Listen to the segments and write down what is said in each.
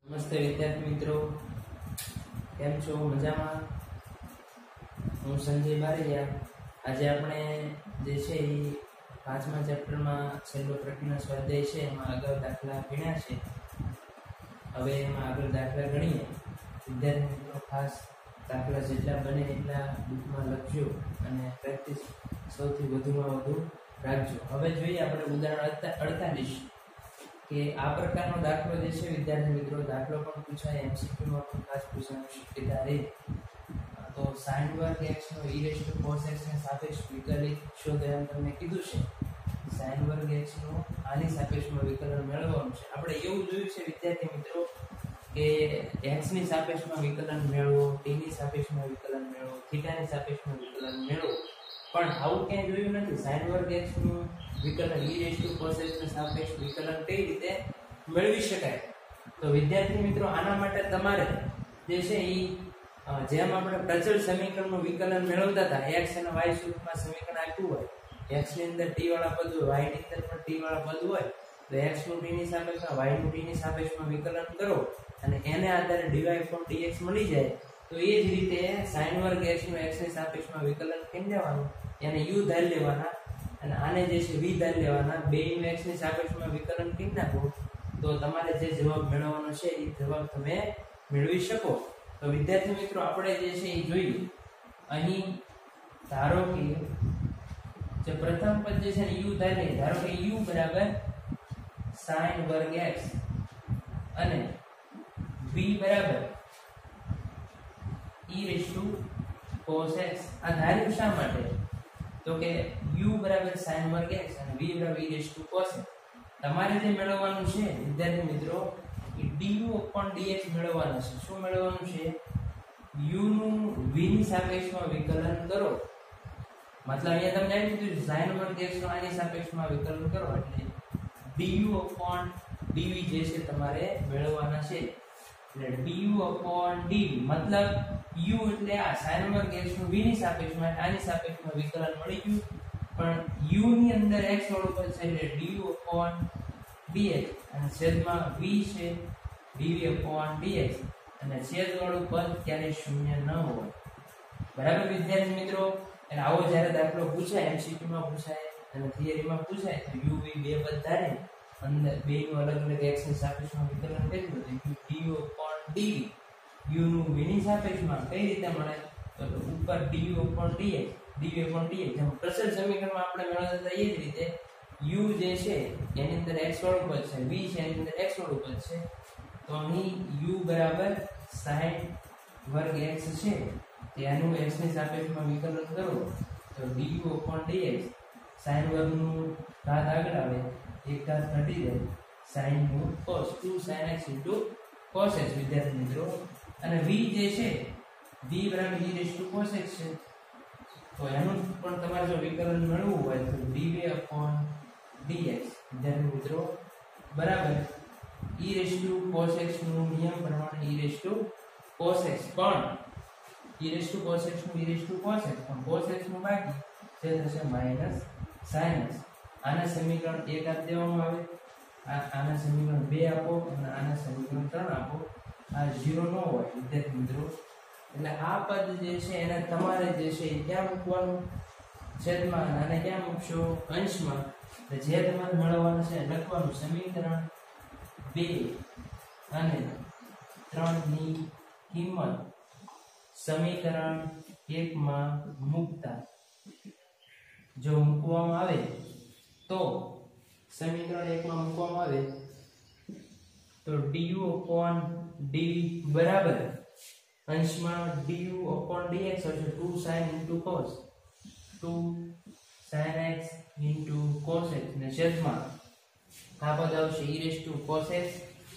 નમસ્તે વિદ્યાર્થી મિત્રો, કેમ છો? મજામાં? હું સંજય બારૈયા. આજે આપણે જે છે એ 5મા ચેપ્ટરમાં છેલ્લો પ્રશ્ન સ્વાધ્યાય છે, એમાં આગળ દાખલા ગણ્યા છે. હવે એમાં આગળ દાખલા ગણીએ. વિદ્યાર્થી મિત્રો ખાસ દાખલા જેટલા બને એટલા બુકમાં લખજો અને પ્રેક્ટિસ સૌથી વધુમાં વધુ રાખજો. હવે જોઈએ આપણે ઉદાહરણ 48 કે આ પ્રકારનો દાખલો જે છે વિદ્યાર્થી મિત્રો, દાખલો પણ પૂછાય, એમસીક્યુમાં પણ ખાસ પૂછવાની શક્યતા રહે. તો sin વર્ગ x નો e cos x ને સાપેક્ષ વિકલિત શોધો એમ તમને કીધું છે. sin વર્ગ x નો આની સાપેક્ષમાં વિકલન મેળવવાનું છે. આપણે એવું જોયું છે વિદ્યાર્થી મિત્રો કે x ની સાપેક્ષમાં વિકલન મેળવો, t ની સાપેક્ષમાં વિકલન મેળવો, θ ની સાપેક્ષમાં વિકલન મેળવો, પણ આવું ક્યાંય જોયું નથી. sin વર્ગ x નું વિકલન e cos x ને સાપેક્ષ વિકલન કઈ રીતે મેળવી શકાય? તો વિદ્યાર્થી મિત્રો આના માટે તમારે જે છે એ જેમ આપણે પ્રચલ સમીકરણનું વિકલન મેળવતા હતા, x અને y સ્વરૂપમાં સમીકરણ આપ્યું હોય, x ની અંદર t વાળા પદ હોય, y ની અંદર પણ t વાળા પદ હોય, તો x નું t ની સાપેક્ષમાં, y નું t ની સાપેક્ષમાં વિકલન કરો અને એને આધારે dy dx મળી જાય. તો એ જ રીતે sin વર્ગ x નું x ની સાપેક્ષમાં વિકલન કરી દેવાનું, એને u ધારી લેવાના અને આને જે છે v ધારી લેવાના. બેયનું x ની સાપેક્ષમાં વિકલન કરી નાખો તો તમારે જે જવાબ મેળવવાનો છે એ જવાબ તમે મેળવી શકો. તો વિદ્યાર્થી મિત્રો આપણે જે છે એ જોઈએ. અહીં ધારો કે જે પ્રથમ પદ જે છે ને u ધારી લઈએ. ધારો કે u બરાબર sin વર્ગ x અને v બરાબર e cos x. આ ધાર્યું શા માટે? તો કે u બરાબર sin વર્ગ x અને v બરાબર e cos x. તમારે જે મેળવવાનું છે વિદ્યાર્થી મિત્રો એ du dx મેળવવાનું છે. શું મેળવવાનું છે? u નું v ની સાપેક્ષમાં વિકલન કરો. મતલબ અહીંયા તમને આપી દીધું sin વર્ગ x નું આની સાપેક્ષમાં વિકલન કરો એટલે du dv જે છે તમારે મેળવવાના છે. એટલે du dv મતલબ u એટલે આ sin વર્ગ x નું v ની સાપેક્ષમાં આની સાપેક્ષમાં વિકલન મળી ગયું, પણ u ની અંદર x વાળું પદ છે એટલે du dx અને છેદમાં v છે dv dx અને છેદ વાળું પદ ક્યારે શૂન્ય ન હોય. બરાબર વિદ્યાર્થી મિત્રો? એટલે આવો જ્યારે દાખલો પૂછાય, એમસીક્યુ માં પૂછાય અને થિયરીમાં પૂછાય તો u v બે પદ ધારે અંદર બેનું અલગ અલગ x ની સાપેક્ષમાં વિકલન કરી દો તો du dv u નું v ની સાપેક્ષમાં કઈ રીતે મળે? તો ઉપર du dx dv dx જેમ પ્રચલ સમીકરણમાં આપણે મેળવતા હતા એ જ રીતે u જે છે એની અંદર x વાળું પદ છે, v છે એની અંદર x વાળું પદ છે. તો અહીં u બરાબર sin વર્ગ x છે, તેનું x ની સાપેક્ષમાં વિકલન કરો તો du dx sin વર્ગનું ઘાત આગળ આવે, એક ઘાત ઘટી જાય, sin નું cos 2 sin x cos x વિદ્યાર્થી મિત્રો. અને v જે છે v બરાબર e cos x છે, તો એનું પણ તમારે જો વિકલન મેળવવું હોય તો dv dx વિદ્યાર્થી મિત્રો બરાબર e cos x નું નિયમ પ્રમાણે e cos x પણ e cos x નું cos x પણ cos x નું બાકી જે થશે માઈનસ sin x. આના સમીકરણ 1 આપી દેવામાં આવે, આના સમીકરણ 2 આપો અને આના સમીકરણ 3 આપો. આ 0 ન હોય વિદ્યાર્થી મિત્રો. એટલે આ પદ જે છે એને તમારે જે છે એ ક્યાં મૂકવાનું? છેદમાં. અને ક્યાં મૂકશો? અંશમાં. એટલે જે તમારે મેળવવાનું છે લખવાનું સમીકરણ 2 અને 3 ની કિંમત સમીકરણ 1 માં મૂકતા. જો મૂકવામાં આવે તો સમીકરણ 1 માં મૂકવામાં આવે તો du dv બરાબર અંશમાં du dx હશે 2 sin cos 2 sin x cos x ને છેદમાં આ પદ આવશે e cos x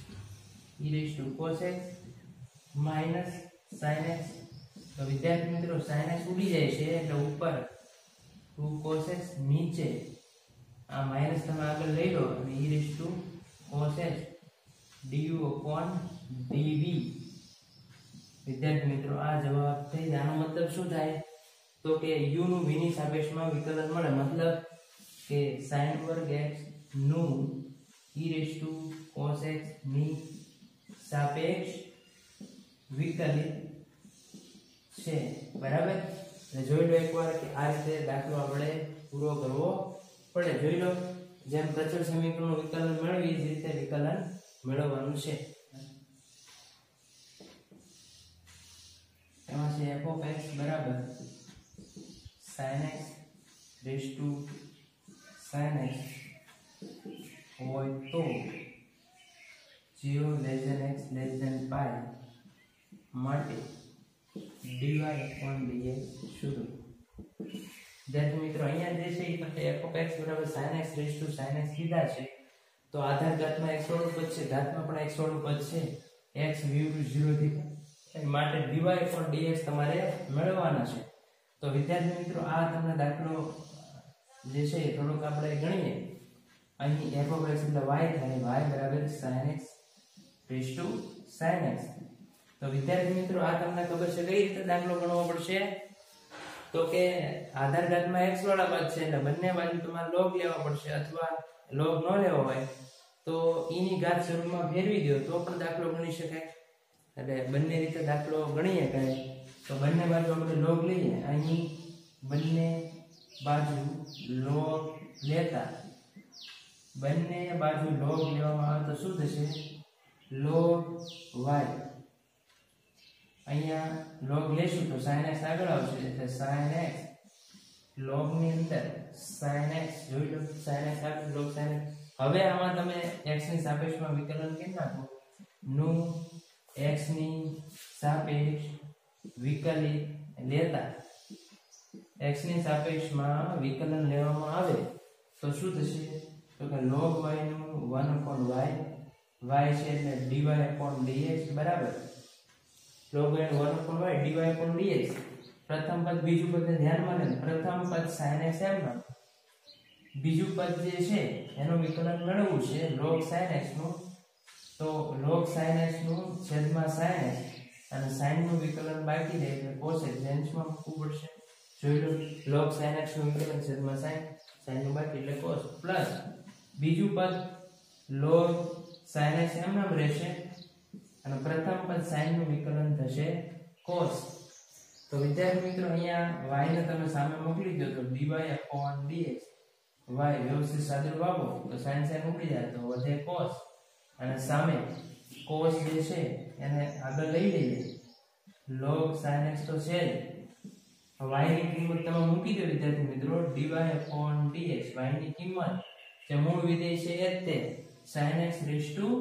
minus sin x. તો વિદ્યાર્થી મિત્રો sin x ઉડી જાય છે એટલે ઉપર 2 cos x, નીચે આ માઈનસ તમે આગળ લઈ લો અને e cos x du dv. વિદ્યાર્થી મિત્રો આ જવાબ થઈ જાય. આનો મતલબ શું થાય? તો કે u નું v ની સાપેક્ષમાં વિકલન મળે. મતલબ કે sin વર્ગ x નું e cos x ની સાપેક્ષ વિકલિત છે બરાબર। જોઈ લો એકવાર કે આ રીતે દાખલો આપણે પૂરો કરવો પડે। જોઈ લો જેમ પ્રચળ સમીકરણનું વિકલન મેળવી એ રીતે વિકલન મેળવવાનું છે। એમાં છે f of x બરાબર sin x raised to sin x હોય તો 0 x pi માટે dy upon dx શોધો। વિદ્યાર્થી મિત્રો અહીંયા જે છે એ તમને f of x બરાબર sin x raised to sin x કીધા છે તો આધાર ઘાતમાં x વાળું પદ છે, ઘાતમાં પણ x વાળું પદ છે, x વિરુદ્ધ 0 થી માટે dy upon dx તમારે મેળવવાના છે। તો વિદ્યાર્થી મિત્રો આ તમને દાખલો જે છે થોડુંક આપણે ગણીએ। અહીં f of x એટલે y થાય, y બરાબર sin x raised to sin x। તો વિદ્યાર્થી મિત્રો આ તમને ખબર છે કઈ રીતે દાખલો ગણવો પડશે? તો કે આધાર ઘાતમાં x વાળા પદ છે એટલે બંને બાજુ તમારે log લેવા પડશે, અથવા log ન લેવો હોય તો e ની ઘાત સ્વરૂપમાં ફેરવી દો તો પણ દાખલો ગણી શકાય। એટલે બંને રીતે દાખલો ગણીએ કાય તો બંને બાજુ આપણે log લઈએ। અહીં બંને બાજુ log લેતા બંને બાજુ log લેવામાં આવે તો શું થશે? log y। અહીંયા log લેશું તો sin x આગળ આવશે એટલે sin x log ની અંદર sin x જોઈ લો sin x આગળ log sin x। હવે આમાં તમે x ની સાપેક્ષમાં વિકલન કરી નાખો। નું x ની સાપેક્ષ વિકલિત લેતા x ની સાપેક્ષમાં વિકલન લેવામાં આવે તો શું થશે? તો કે log y નું 1/y y છે એટલે dy upon dx બરાબર log y 1/y dy upon dx। પ્રથમ પદ બીજું પદ ધ્યાનમાં લો। પ્રથમ પદ sin x એમ નામ, બીજું પદ જે છે એનું વિકલન મેળવવું છે log sin x નું। તો log sin x નું છેદમાં sin x અને sin નું વિકલન બાકી રહે એટલે cos x જેન્સમાં મૂકવું પડશે। જોઈ લો log sin x નું વિકલન છેદમાં sin નું બાકી એટલે cos પ્લસ બીજું પદ log sin x એમ નામ રહેશે અને પ્રથમ પદ sin નું વિકલન થશે cos। તો વિદ્યાર્થી મિત્રો અહીંયા y ને તમે સામે મોકલી દો તો dy upon dx y વ્યવસ્થિત સાદુરૂપ આપો તો sin ઉપડી જાય તો વધે cos અને સામે cos જે છે એને આગળ લઈ લઈએ log sin x તો છે y ની કિંમત તમે મૂકી દો વિદ્યાર્થી મિત્રો dy upon dx y ની કિંમત જે મૂળ વિધેય છે એ જ તે sin x raised to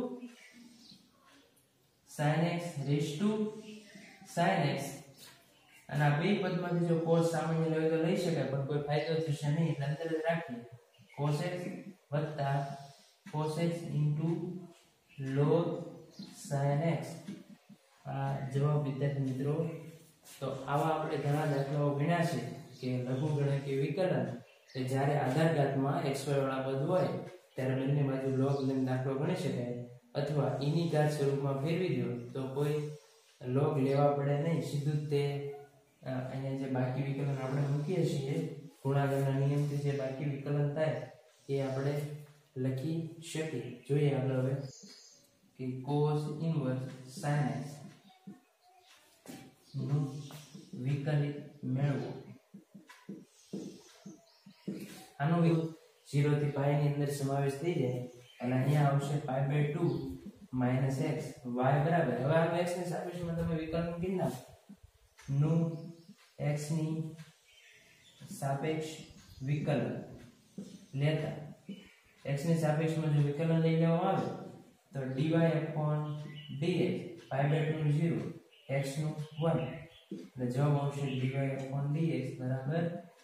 sin x અને આ બે પદમાંથી જો cos સામાન્ય લેવો તો લઈ શકાય પણ કોઈ ફાયદો થશે નહીં એટલે અંદર જ રાખીએ cos x વત્તા cos x into log sin x। આ જવાબ વિદ્યાર્થી મિત્રો। તો આવા આપણે ઘણા દાખલાઓ ગણ્યા છે કે લઘુગણકીય વિકલન કે જ્યારે આધાર ઘાતમાં xy વાળા પદ હોય ત્યારે બંને બાજુ log લઈને દાખલો ગણી શકાય, અથવા e ની ઘાત સ્વરૂપમાં ફેરવી દો તો કોઈ log લેવા પડે નહીં, સીધું જ તે અહીંયા જે બાકી વિકલન આપણે મૂકીએ છીએ ગુણાકારના નિયમથી જે બાકી વિકલન થાય એ આપણે લખી શકીએ। જોઈએ આપણે હવે કે cos ઇન્વર્સ sin x નું વિકલિત મેળવો। આનો 0 થી pi ની અંદર સમાવેશ થઈ જાય અને અહીંયા આવશે pi/2 - x y બરાબર। હવે આ x ની સાપેક્ષમાં તમે વિકલન કરી નાખો નું x ની સાપેક્ષ વિકલન લેતા x ની સાપેક્ષમાં જો વિકલન લઈ લેવામાં આવે તો dy upon dx pi/2 નું 0 x નું 1 એટલે જવાબ આવશે dy upon dx બરાબર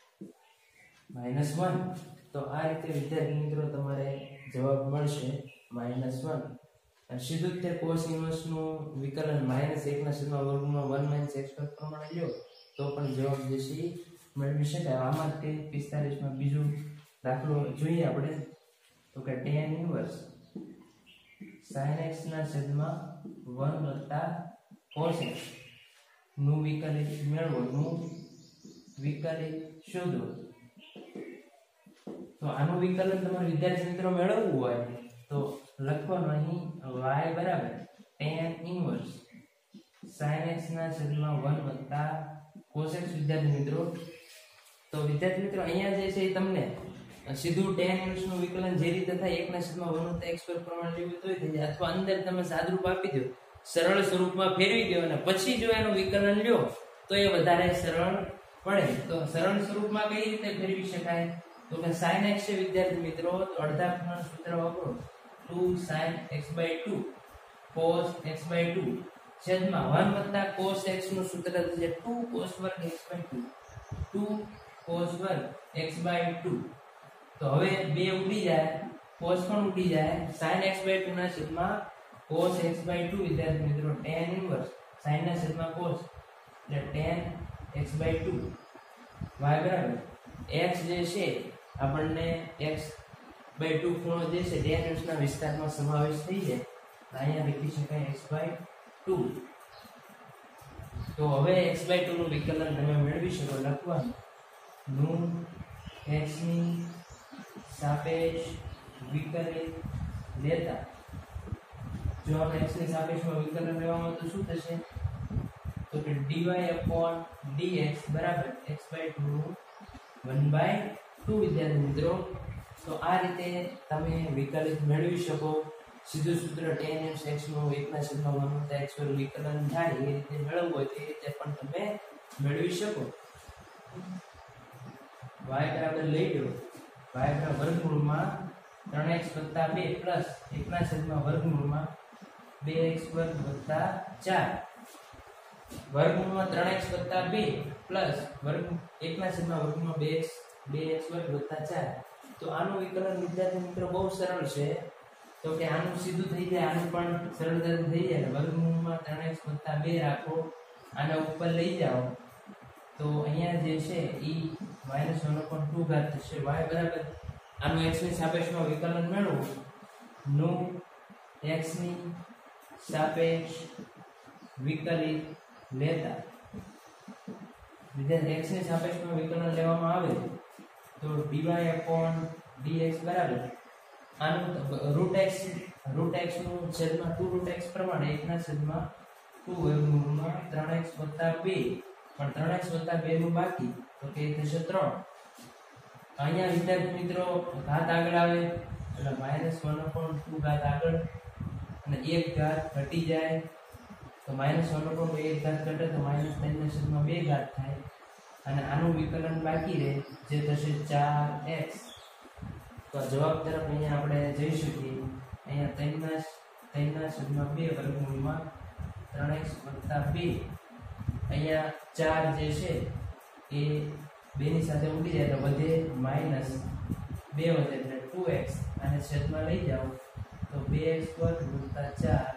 -1। તો આ રીતે વિદ્યાર્થી મિત્રો તમારે જવાબ મળશે -1 અને સીધું જ તે cos ઇન્વર્સ નું વિકલન -1 ના છેદમાં વર્ગમૂળ 1 - x પદ પ્રમાણે લ્યો તો પણ જવાબ જે છે મેળવી શકાય। આમાં તે 45 માં બીજો દાખલો જોઈએ આપણે તો કે tan ઇન્વર્સ sin x ના છેદમાં 1 + cos x નું વિકલિત મેળવો, નું વિકલિત શોધો। તો આનું વિકલન તમારે વિદ્યાર્થી મિત્રો મેળવવું હોય તો લખવાનું અહીં y બરાબર tan ઇન્વર્સ sin x ના છેદમાં 1 વત્તા cos x વિદ્યાર્થી મિત્રો તો વિદ્યાર્થી મિત્રો અહીંયા જે છે એ તમને સીધું tan ઇન્વર્સ નું વિકલન જે રીતે થાય 1 ના છેદમાં 1 વત્તા x પર પ્રમાણે લેવું તોય થઈ જાય અથવા અંદર તમે સાદરૂપ આપી દો સરળ સ્વરૂપમાં ફેરવી દો અને પછી જો એનું વિકલન લ્યો તો એ વધારે સરળ પડે તો સરળ સ્વરૂપમાં કઈ રીતે ફેરવી શકાય તો કે sin x છે વિદ્યાર્થી મિત્રો તો અડધા ખૂણાનું સૂત્ર વાપરો 2 sin x/2 cos x/2 છેદમાં 1 વત્તા cos x નું સૂત્ર છે 2 cos વર્ગ x/2 2 cos વર્ગ x/2 તો હવે બે ઉડી જાય cos પણ ઉડી જાય sin x/2 ના છેદમાં cos x/2 વિદ્યાર્થી મિત્રો tan ઇન્વર્સ sin ના છેદમાં cos એટલે tan x/2 y બરાબર x જે છે આપણને x/2 ખૂણો જે છે tan ઇન્વર્સ ના વિસ્તારમાં સમાવેશ થઈ જાય અહીંયા લખી શકાય x/2 તો હવે x/2 નું વિકલન તમે મેળવી શકો લખવાનું x ની સાપેક્ષ વિકલિત લેતા જો આપણે x ની સાપેક્ષમાં વિકલન લેવામાં તો શું થશે તો કે dy/dx બરાબર x/2 નું 1/2 વિદ્યાર્થી મિત્રો તો આ રીતે તમે વિકલિત મેળવી શકો સીધું સૂત્ર tan x નું 1/1 વત્તા x પર વિકલન થાય એ રીતે મેળવવું હોય તો એ રીતે પણ તમે મેળવી શકો y બરાબર લઈ લો y બરાબર વર્ગમૂળમાં 3x + 2 પ્લસ 1/વર્ગમૂળમાં 2x વર્ગ વત્તા 4 વર્ગમૂળમાં 3x + 2 પ્લસ વર્ગ 1/વર્ગમૂળમાં 2x વર્ગ વત્તા 4 તો આનું વિકલન વિદ્યાર્થી મિત્રો બહુ સરળ છે તો કે આનું સીધું થઈ જાય આનું પણ સરળતાથી થઈ જાય વર્ગમૂળમાં 3x + 2 રાખો આને ઉપર લઈ જાઓ તો અહીંયા જે છે ઈ -1/2 ઘાત થશે y બરાબર આનું x ની સાપેક્ષમાં વિકલન મેળવો નું x ની સાપેક્ષ વિકલિત લેતા વિદ્યાર્થી x ની સાપેક્ષમાં વિકલન લેવામાં આવે તો dy/dx બરાબર આનું √x નું છેદમાં 2√x પ્રમાણે 1/2 વર્ગમૂળમાં 3x + 2 પણ 3x + 2 નું બાકી તો કે થશે 3 અહીંયા વિદ્યાર્થી મિત્રો ઘાત આગળ આવે એટલે -1/2 ઘાત આગળ અને 1 ઘાત ઘટી જાય તો -1/1 ઘાત ઘટે તો -3/2 ઘાત થાય અને આનું વિકલન બાકી રહે જે થશે 4x તો જવાબ તરફ અહીંયા આપણે જઈ શકીએ અહીંયા 3/2 વર્ગમૂળમાં 3x + 2 અહીંયા 4 જે છે એ 2 ની સાથે ઉડી જાય તો વધે -2 વધે એટલે 2x અને છેદમાં લઈ જાઓ તો 2x વર્ગ વત્તા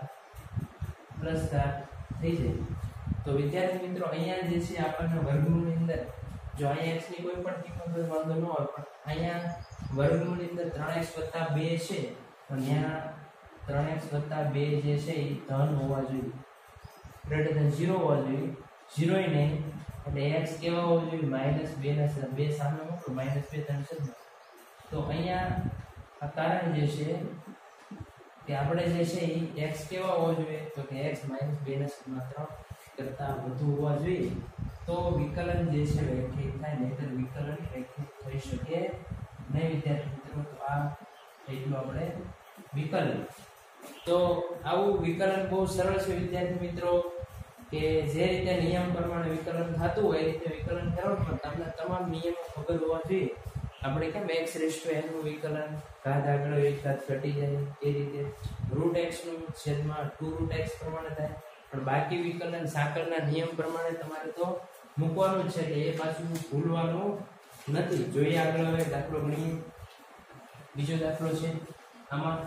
4 પ્લસ ઘાત થઈ જાય તો વિદ્યાર્થી મિત્રો અહીંયા જે છે આપણને વર્ગમૂળની અંદર જો અહીંયા x ની કોઈ પણ કિંમત હોય વાંધો ન આવે પણ અહીંયા વર્ગમૂળની અંદર 3x + 2 છે તો ત્યાં 3x + 2 જે છે એ ધન હોવા જોઈએ ગ્રેટર ધેન 0 હોવા જોઈએ 0 ય નહીં એટલે x કેવા હોવો જોઈએ -2 સામે મૂકો -2 3 તો અહીંયા આ કારણ જે છે કે આપણે જે છે એ x કેવા હોવો જોઈએ તો કે x -2/3 કરતા વધુ હોવા જોઈએ તો વિકલન જે છે વ્યાખ્યાયિત થાય નહીતર વિકલન વ્યાખ્યાયિત થઈ શકે નહીં વિદ્યાર્થી મિત્રો તો આ થઈ ગયું આપણે વિકલન તો આવું વિકલન બહુ સરળ છે વિદ્યાર્થી મિત્રો કે જે રીતે નિયમ પ્રમાણે વિકલન થતું હોય એ રીતે વિકલન કરવાનું પણ તમને તમામ નિયમો ખબર હોવા જોઈએ આપણે કેમ x/n નું વિકલન ઘાત આગળ એક ઘાત ઘટી જાય એ રીતે √x નું છેદમાં 2√x પ્રમાણે થાય પણ બાકી વિકલન સાંકળના નિયમ પ્રમાણે તમારે તો મૂકવાનું જ છે એટલે એ પાછું ભૂલવાનું નથી જોઈએ આગળ હવે દાખલો ગણીએ બીજો દાખલો છે આમાં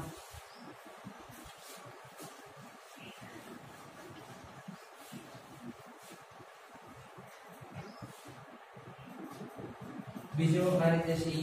બીજો આ રીતે છે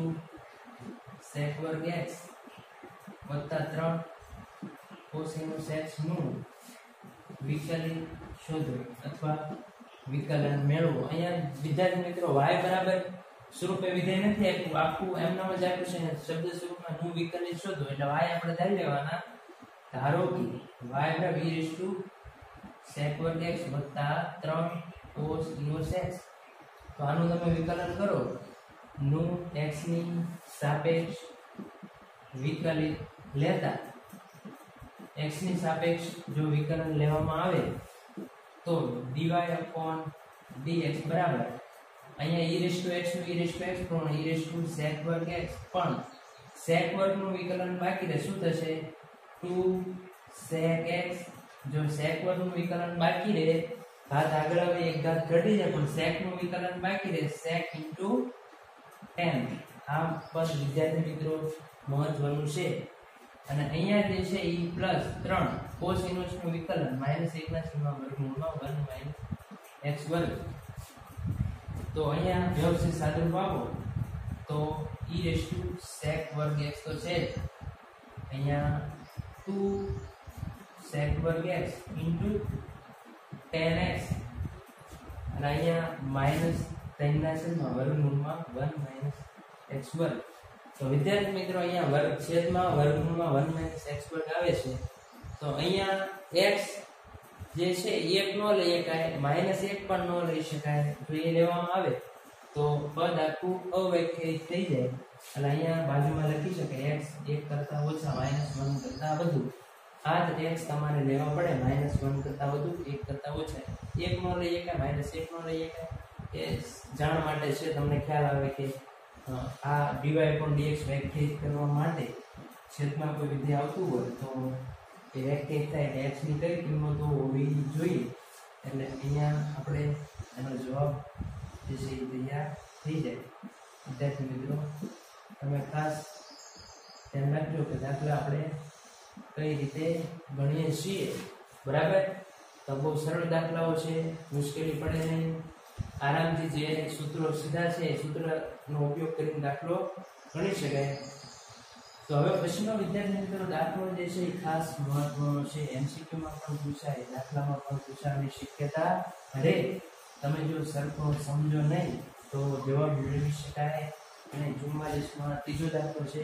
e⁻² x વત્તા 3 cos x નું વિકલિત શોધો અથવા વિકલન મેળવો અહીંયા વિદ્યાર્થી મિત્રો y બરાબર સ્વરૂપે વિધેય નથી આપ્યું આખું એમનામ જ આપ્યું છે શબ્દ સ્વરૂપમાં નું વિકલિત શોધો એટલે y આપણે ધારી લેવાના ધારો કે y બરાબર e રેઝ ટુ sec વર્ગ x વત્તા 3 cos ઇન્વર્સ x, તો આનું તમે વિકલન કરો નું x ની સાપેક્ષ વિકલિત લેતા x ની સાપેક્ષ જો વિકલન લેવામાં આવે તો dy upon dx બરાબર અહીંયા e રેઝ ટુ x નું e રેઝ ટુ x પણ e રેઝ ટુ sec વર્ગ x, પણ sec વર્ગ નું વિકલન બાકી રહે શું થશે 2 sec x, જો sec વર્ગ નું વિકલન બાકી રહે ઘાત આગળ આવે એક ઘાત ઘટી જાય પણ sec નું વિકલન બાકી રહે sec * tan, આ પદ વિદ્યાર્થી મિત્રો મહત્વનું છે. અને અહીંયા જે છે એ +3 cos ઇન્વર્સ નું વિકલન -1 ના છેદમાં વર્ગમૂળમાં 1 - x વર્ગ, તો અહીંયા વ્યવસ્થિત સાદુરૂપ આપો તો e રેઝ ટુ sec વર્ગ x તો છે જ, અહીંયા 2 sec વર્ગ x tan x, અને અહીંયા -3 ના છેદમાં વર્ગમૂળમાં 1 - x વર્ગ. તો વિદ્યાર્થી મિત્રો અહીંયા વર્ગ છેદમાં વર્ગમૂળમાં 1 - x વર્ગ આવે છે, તો અહીંયા x જે છે 1 નો લઈ શકાય, -1 પણ ન લઈ શકાય, જો એ લેવામાં આવે તો પદ આખું અવ્યાખ્યાયિત થઈ જાય, અને અહીંયા બાજુમાં લખી શકાય x 1 કરતા ઓછા -1 કરતા વધુ. આ જ x તમારે લેવા પડે, -1 કરતા વધુ 1 કરતા ઓછા, 1 નો લઈ શકાય -1 નો લઈ શકાય, એ જાણ માટે છે, તમને ખ્યાલ આવે કે આ dy upon dx વ્યાખ્યાયિત કરવા માટે છેદમાં કોઈ વિધેય આવતું હોય તો એ વ્યાખ્યાયિત થાય એટલે x ની કઈ કિંમતો હોવી જોઈએ, એટલે અહીંયા આપણે એનો જવાબ જે છે એ તૈયાર થઈ જાય. વિદ્યાર્થી મિત્રો તમે ખાસ ધ્યાન રાખજો કે દાખલા આપણે કઈ રીતે ગણીએ છીએ, બરાબર? તો બહુ સરળ દાખલાઓ છે, મુશ્કેલી પડે નહીં, આરામથી જે સૂત્રો સીધા છે એ સૂત્રનો ઉપયોગ કરીને દાખલો ગણી શકાય. તો હવે પછીનો વિદ્યાર્થી મિત્રો દાખલો જે છે એ ખાસ મહત્વનો છે, એમસીક્યુમાં પણ પૂછાય, દાખલામાં પણ પૂછાવાની શક્યતા રહે. તમે જો સરખો સમજો નહીં તો જવાબ મેળવી શકાય. અને 44માં ત્રીજો દાખલો છે,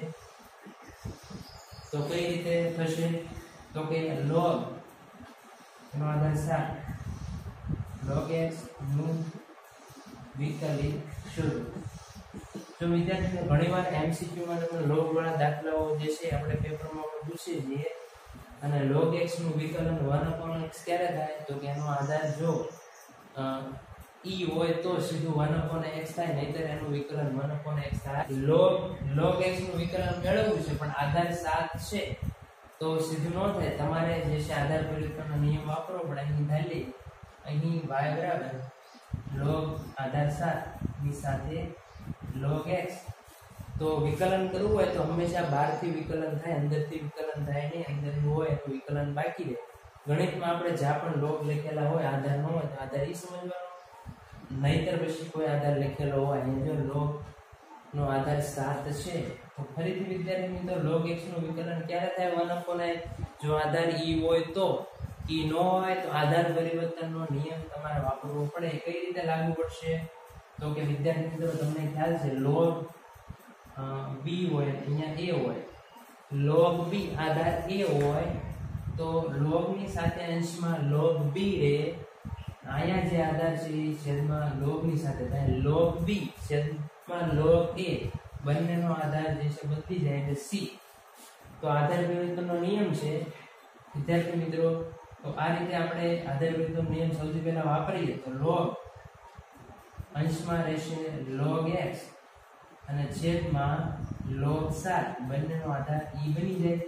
તો કઈ રીતે થશે, તો કે log એનો આધાર 7 log x નું વિકલિત શોધો. જો વિદ્યાર્થીઓ ઘણીવાર એમસીક્યુમાં તમે log વાળા દાખલાઓ જે છે આપણે પેપરમાં પણ પૂછીએ છીએ, અને log x નું વિકલન 1/x ક્યારે થાય, તો કે એનો આધાર જો e હોય તો સીધું 1/x થાય, નહીતર એનું વિકલન 1/x થાય. log x નું વિકલન મેળવવું છે પણ આધાર 7 છે તો સીધું ન થાય, તમારે જે છે આધાર પરિવર્તનનો નિયમ વાપરવો પડે. અહીં ધારી અહીં y બરાબર log આધાર 7 ની સાથે log x, તો વિકલન કરવું હોય તો હંમેશા બહારથી વિકલન થાય, અંદરથી વિકલન થાય નહીં, અંદરનું હોય તો વિકલન બાકી રહે. ગણિતમાં આપણે જ્યાં પણ log લખેલા હોય આધાર ન હોય તો આધાર ઈ સમજવાનો, નહીતર પછી કોઈ આધાર લખેલો હોય, અહીં જો log નો આધાર 7 છે તો ફરીથી વિદ્યાર્થી મિત્રો log x નું વિકલન ક્યારે થાય 1/x, જો આધાર e હોય તો, e ન હોય તો આધાર પરિવર્તનનો નિયમ તમારે વાપરવો પડે. કઈ રીતે લાગુ પડશે, તો કે વિદ્યાર્થી મિત્રો તમને ખ્યાલ છે log b હોય અહીંયા a હોય, log b આધાર a હોય તો log ની સાથે અંશમાં log b રહે, અહીંયા જે આધાર છે એ છેદમાં log ની સાથે થાય, log b છેદમાં log a, બંનેનો આધાર જે છે બદલી જાય એટલે c. તો આધાર પરિવર્તનનો નિયમ છે વિદ્યાર્થી મિત્રો. તો આ રીતે આપણે આધાર પરિવર્તનનો નિયમ સૌથી પહેલા વાપરીએ તો log અંશમાં રહેશે log x અને છેદમાં log 7, બંનેનો આધાર e બની જાય.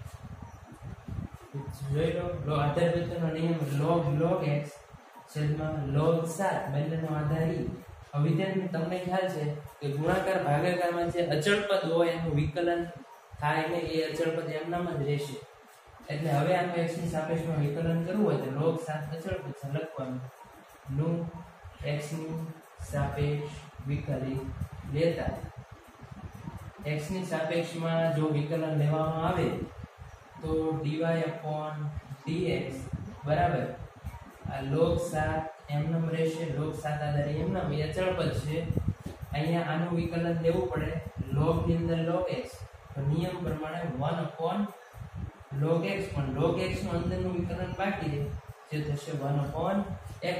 જોઈ લો આધાર પરિવર્તનનો નિયમ log x છેદમાં log 7, બંનેનો આધાર e. હવે વિદ્યાર્થી તમને ખ્યાલ છે કે ગુણાકાર ભાગાકારમાં જે અચળ પદ હોય એનું વિકલન થાય ને એ અચળ પદ એમનામ જ રહેશે. એટલે હવે આનું x ની સાપેક્ષમાં વિકલન કરવું હોય તો log 7 અચળ પદ છે લખવાનું, નું x ની સાપેક્ષ વિકલિત લેતા x ની સાપેક્ષમાં જો વિકલન લેવામાં આવે તો dy upon dx બરાબર આ log 7 એમનામ રહેશે, log 7 આધારે એમનામ એ અચળ પદ છે. અહીંયા આનું વિકલન લેવું પડે log ની અંદર log x, તો નિયમ પ્રમાણે 1/x log x, પણ log x નું અંદરનું વિકલન બાકી છે જે થશે 1/x.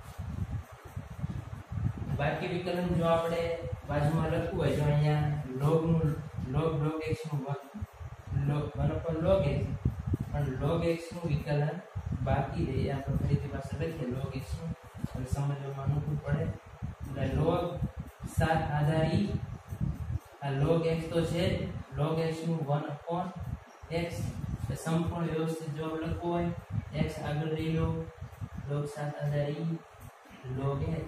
બાકી વિકલન જો આપણે બાજુમાં લખવું હોય, જો અહીંયા log x નું 1/log x, પણ log x નું વિકલન બાકી રહે. આપણે ફરીથી પાછળ લખીએ log x નું, એટલે સમજવામાં અનુકૂળ પડે. એટલે log 7 આધાર e, આ log x તો છે, log x નું 1/x. સંપૂર્ણ વ્યવસ્થિત જો લખવું હોય, x આગળ લઈ લો, log 7 આધાર e log x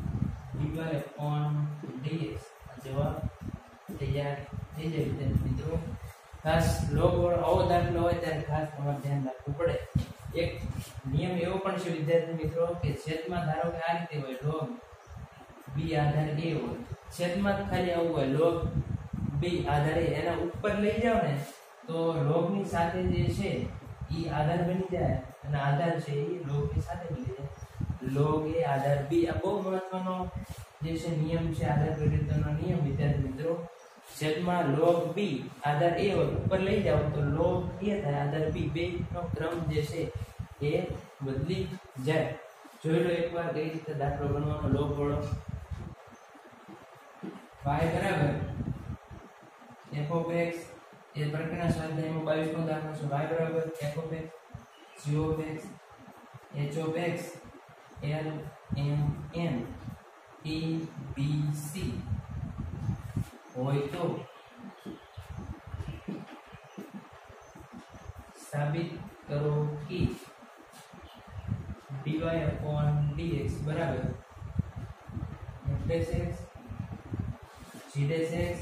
dy/dx. આ જવાબ તૈયાર થઈ જાય વિદ્યાર્થી મિત્રો. ખાસ log વાળો આવો દાખલો હોય ત્યારે ખાસ તમારે ધ્યાન રાખવું પડે. એક નિયમ એવો પણ છે વિદ્યાર્થી મિત્રો કે છેદમાં ધારો કે આ રીતે હોય, log b આધાર a હોય, છેદમાં ખાલી આવું હોય log b આધાર a, એના ઉપર લઈ જાવ ને તો log ની સાથે જે છે એ આધાર બની જાય, અને આધાર છે એ log ની સાથે બની જાય. log a આધાર b, આ બહુ મહત્વનો જે છે નિયમ છે, આધાર પરિવર્તનનો નિયમ વિદ્યાર્થી મિત્રો. છેદમાં log b આધાર a હોય, ઉપર લઈ જાવ તો log a થાય આધાર b, બે નો ક્રમ જે છે એ બદલી જાય. જોઈ લો એકવાર કઈ રીતે દાખલો ગણવાનો log વાળો. y બરાબર f of x, એ પ્રકરણના સ્વાધ્યાયમાં 22 નો દાખલો છે. y બરાબર f of x g of x h of x l m n a b c હોય તો સાબિત કરો કે dy/dx બરાબર f(x) g(x)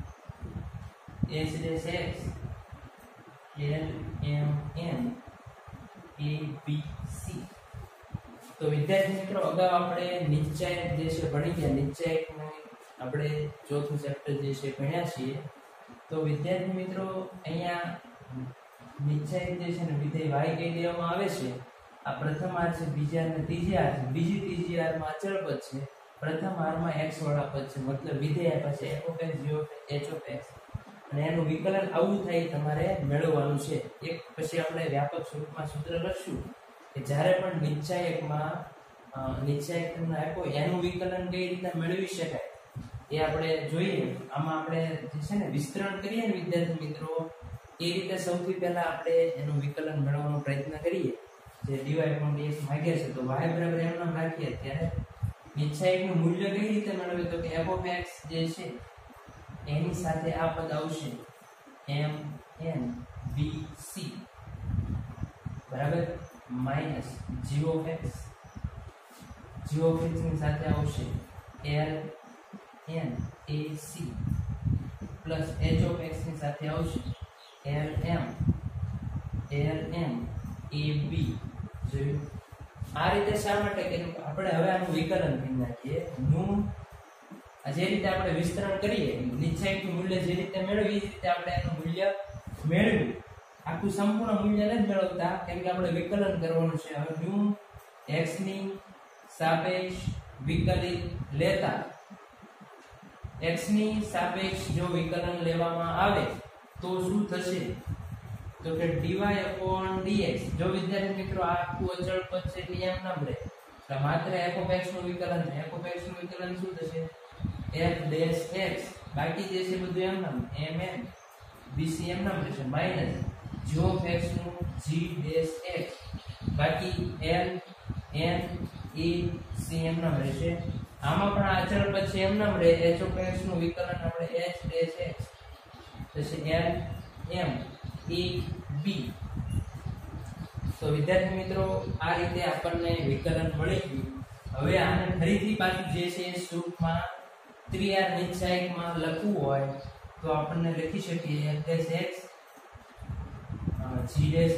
h(x) l m n a b c. તો વિદ્યાર્થી મિત્રો અગાઉ આપણે નિશ્ચયક જે છે ભણી ગયા, નિશ્ચયકને આપણે ચોથું ચેપ્ટર જે છે ભણ્યા છીએ. તો વિદ્યાર્થી મિત્રો અહીંયા નિશ્ચયક જે છે ને વિધેય y કહી દેવામાં આવે છે. આ પ્રથમ r છે, બીજા અને ત્રીજી r છે, બીજી ત્રીજી r માં અચળ પદ છે, પ્રથમ r માં x વાળા પદ છે, મતલબ વિધેય આપ્યા છે f of x g of x h of x, અને એનું વિકલન આવું થાય તમારે મેળવવાનું છે. એક પછી આપણે વ્યાપક સ્વરૂપમાં સૂત્ર લખશું કે જ્યારે પણ નિશ્ચયક તમને આપ્યો એનું વિકલન કઈ રીતે મેળવી શકાય એ આપણે જોઈએ. આમાં આપણે જે છે ને વિસ્તરણ કરીએ ને વિદ્યાર્થી મિત્રો, એ રીતે સૌથી પહેલા આપણે એનું વિકલન મેળવવાનો પ્રયત્ન કરીએ. જે dy/dx માંગ્યા છે તો y બરાબર એમ નામ રાખીએ, ત્યારે નિશ્ચયકનું મૂલ્ય કઈ રીતે મેળવે તો કે f of x જે છે એની સાથે આ પદ આવશે m n b c બરાબર માઈનસ g of x ની સાથે આવશે l n a c plus h of x ની સાથે આવશે l m a b. જોયું આ રીતે શા માટે કર્યું? આપણે હવે આનું વિકલન કરી નાખીએ. જે રીતે આપણે વિસ્તરણ કરીએ, નિશ્ચયકનું મૂલ્ય જે રીતે મેળવી એ રીતે આપણે એનું મૂલ્ય મેળવ્યું. આખું સંપૂર્ણ મૂલ્ય નથી મેળવતા, કેમ કે આપણે વિકલન કરવાનું છે. હવે ન્યૂ x ની સાપેક્ષ વિકલિત લેતા, x ની સાપેક્ષ જો વિકલન લેવામાં આવે તો શું થશે તો કે dy/dx. જો વિદ્યાર્થી મિત્રો આ આખું અચળ પદ છે એટલે એમ નામ રહે, એટલે માત્ર f of x નું વિકલન, f of x નું વિકલન શું થશે f(x), બાકી જે છે બધું એમ નામ mn bc એમ નામ રહેશે, માઈનસ g of x નું g(x), બાકી l n a c એમ નામ રહેશે. આમાં પણ આ અચળ પદ છે એમ નામ રહે. h of x નું વિકલન આપણે h(x) થશે l m a b. તો વિદ્યાર્થી મિત્રો આ રીતે આપણને વિકલન મળી ગયું. હવે આને ફરીથી પાછું જે છે સ્વરૂપમાં ત્રિઆર નિશ્ચયકમાં લખવું હોય તો આપણને લખી શકીએ f(x) g(x)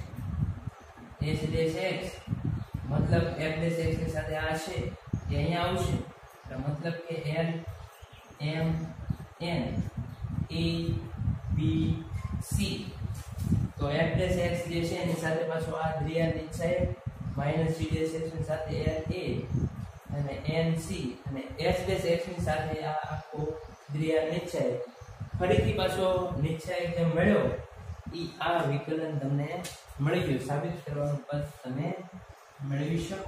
h(x), મતલબ f(x) ની સાથે આ છે એ અહીંયા આવશે, મતલબ કે l m n a b c. તો f(x) જે છે એની સાથે પાછો આ ત્રિઆર નિશ્ચયક માઈનસ g(x) ની સાથે l a અને n c અને h(x) ની સાથે આ આખો ત્રિઆર નિશ્ચયક. ફરીથી પાછો નિશ્ચયક જે મળ્યો આ વિકલન તમને મળી ગયું, સાબિત કરવાનું પદ તમે મેળવી શકો.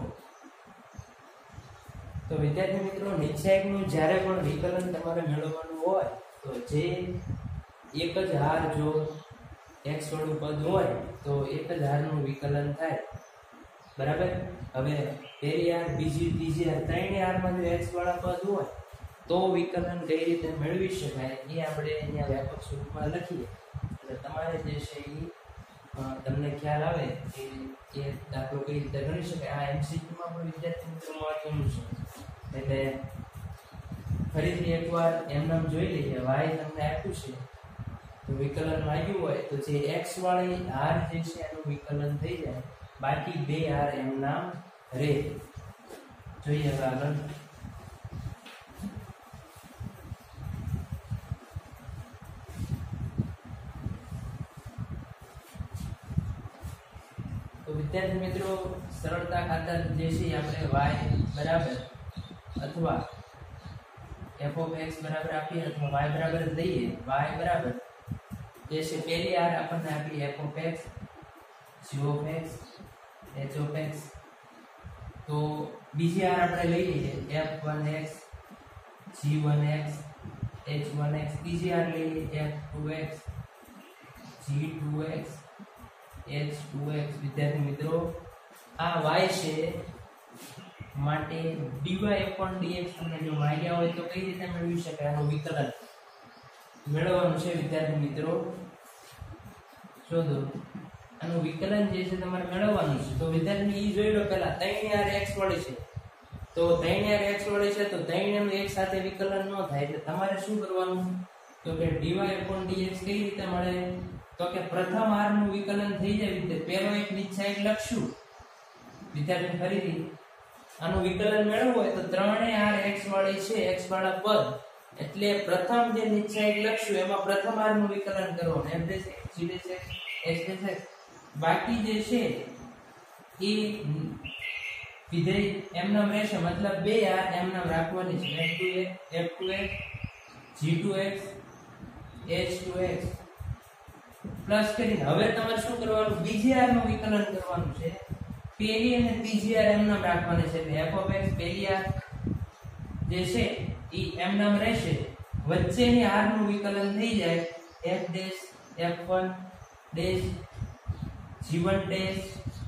તો વિદ્યાર્થી મિત્રો, નિશ્ચયકનું જ્યારે પણ વિકલન તમારે મેળવવાનું હોય તો જે એક જ હાર જો x વાળું પદ હોય તો એક જ હારનું વિકલન થાય. બરાબર. હવે પહેલી હાર, બીજી, ત્રીજી હાર, ત્રણેય હારમાં જો x વાળા પદ હોય તો વિકલન કઈ રીતે મેળવી શકાય એ આપણે અહીંયા વ્યાપક સ્વરૂપમાં લખીએ. એટલે તમારે જે છે એ તમને ખ્યાલ આવે કે એ દાખલો કઈ રીતે ગણી શકાય. આ MCQ માં પણ વિદ્યાર્થી મિત્રો મહત્વનું છે. એટલે ફરીથી એકવાર એમનામ જોઈ લઈએ. y તમને આપ્યું છે તો વિકલન આવ્યું હોય તો જે x વાળી હાર જે છે એનું વિકલન થઈ જાય, બાકી બે હાર એમનામ રહે. જોઈએ હવે આગળ. તો વિદ્યાર્થી મિત્રો, સરળતા ખાતર જે છે આપણે y બરાબર અથવા f of x બરાબર આપીએ અથવા y બરાબર દઈએ. y બરાબર જે છે પહેલી હાર આપણને આપી f of x, g of x, h of x. તો બીજી હાર આપણે લઈ લઈએ f1x, g1x, h1x. ત્રીજી હાર લઈ લઈએ f2x, g2x, h2x. વિદ્યાર્થી મિત્રો, આ y છે માટે dy upon dx તમને જો માગ્યા હોય તો કઈ રીતે મેળવી શકાય? આનું વિકલન મેળવવાનું છે. વિદ્યાર્થી મિત્રો, શોધો. આનું વિકલન જે છે તમારે મેળવવાનું છે. તો વિદ્યાર્થી ઈ જોઈ લો. પહેલા ત્રણ હાર x વાળી છે તો ત્રણ હાર x વાળી છે તો ત્રણેયનું એક સાથે વિકલન ન થાય. એટલે તમારે શું કરવાનું? તો કે dy upon dx કઈ રીતે મળે? તો કે પ્રથમ હારનું વિકલન થઈ જાય. પહેલો એક નિશ્ચયક લખશું. વિદ્યાર્થી ફરીથી આનું વિકલન મેળવવું હોય તો ત્રણેય હાર x વાળી છે, x વાળા પદ, એટલે પ્રથમ જે નિશ્ચયક લખશું એમાં પ્રથમ હારનું વિકલન કરવાનું, f dash x, g dash x, h dash x. બાકી જે છે એ વિધેય એમનામ રહેશે, મતલબ બે હાર એમનામ રાખવાની છે, f2x, g2x, h2x. પ્લસ કરીને હવે તમારે શું કરવાનું? બીજી હારનું વિકલન કરવાનું છે. પહેલી અને ત્રીજી હાર એમનામ રાખવાની છે. એટલે f of x પહેલી હાર જે છે એ એમનામ રહેશે, વચ્ચેની હારનું વિકલન થઈ જાય f dash, f1 dash, g1 dash,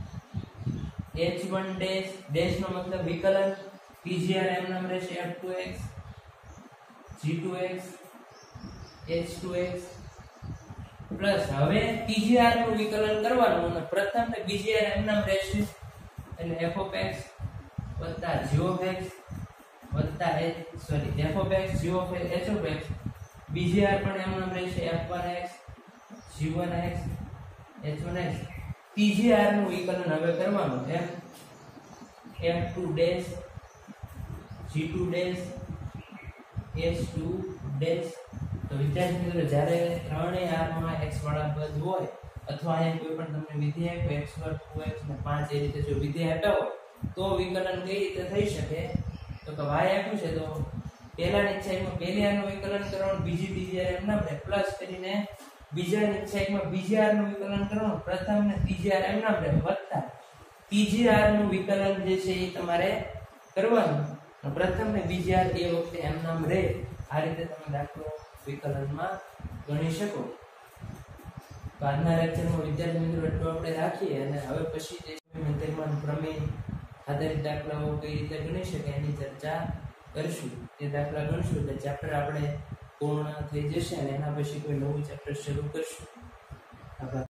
h1 dash. dash નો મતલબ વિકલન. ત્રીજી હાર એમનામ રહેશે f2x, g2x, h2x. પ્લસ હવે ત્રીજી હારનું વિકલન કરવાનું અને પ્રથમ ને બીજી હાર એમનામ રહેશે. એટલે f of x વત્તા g of x વત્તા f of x, g of x, h of x. બીજી હાર પણ એમનામ રહેશે f1x, g1x, h1x. ત્રીજી હારનું વિકલન હવે કરવાનું f2 dash, g2 dash, h2 dash. તો વિદ્યાર્થી મિત્રો, જ્યારે ત્રણેય હારમાં x વાળા પદ હોય અથવા અહીંયા કોઈ પણ તમને વિધેય આપ્યો x વર્ગ, 2x ને 5 એ રીતે જો વિધેય આપ્યા હોય તો વિકલન કઈ રીતે થઈ શકે? તો કે y આપ્યું છે તો પહેલા નિશ્ચયકમાં પહેલી હારનું વિકલન કરવાનું, બીજી ત્રીજી હાર એમનામ રહે, પ્લસ કરીને બીજા નિશ્ચયકમાં બીજી હારનું વિકલન કરવાનું, પ્રથમ ને ત્રીજી હાર એમનામ રહે, વત્તા ત્રીજી હારનું વિકલન જે છે એ તમારે કરવાનું. પ્રથમ ને બીજી હાર એ વખતે એમનામ રહે. આ રીતે તમે દાખલો વિકલનમાં ગણી શકો. તો આજના લેક્ચરમાં વિદ્યાર્થી મિત્રો એટલું આપણે રાખીએ અને હવે પછી જે મેથડમાન પ્રમેય આધારિત દાખલાઓ કઈ રીતે ગણી શકાય એની ચર્ચા કરીશું. તે દાખલા ગણશું એટલે ચેપ્ટર આપણે પૂર્ણ થઈ જશે અને એના પછી કોઈ નવું ચેપ્ટર શરૂ કરશું. આભાર.